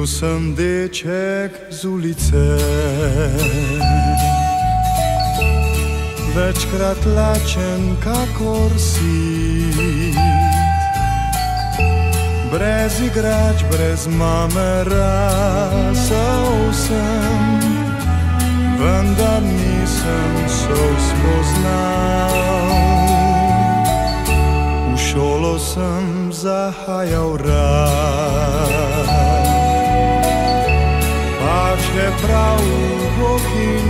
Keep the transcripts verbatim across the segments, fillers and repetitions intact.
Bio sam deček z ulice, večkrat lačen kakor sit, brez igrač, brez mame rasel sem, vendar nisem sol spoznal. V šolo sem zahajal rad, pa še prav bok in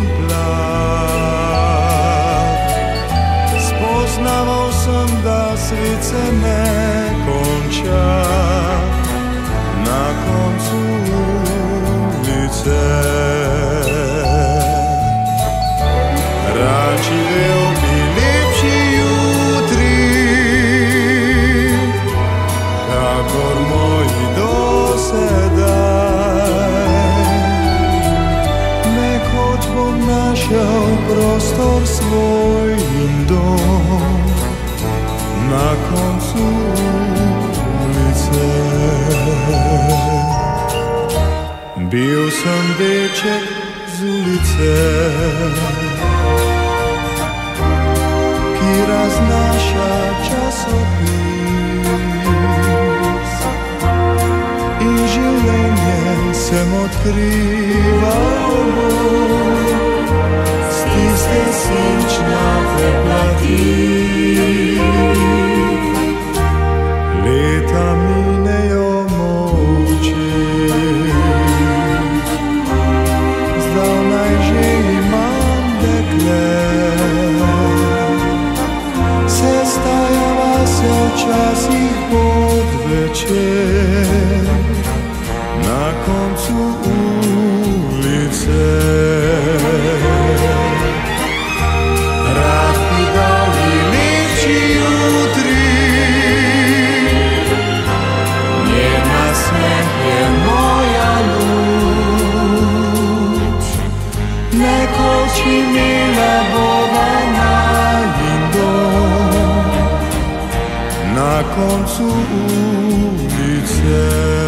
plat. Spoznaval sem, da svet se ne konča na koncu ulice. Rad živel bi lepši jutri, kakor moji dosedaj. Nekoč bom našel prostor svoj in dom na koncu ulice. Bil sem deček z ulice, ki raznaša časopis, in življenje sem odkrival s tiste senčnate plati. Leta minejo molče, zdavnaj že imam dekle. Sestajava se včasih pod večer na koncu ulice. Rad bi dal ji lepši jutri, njen nasmeh je moja luč. Nekoč imela bova najin dom na koncu ulice.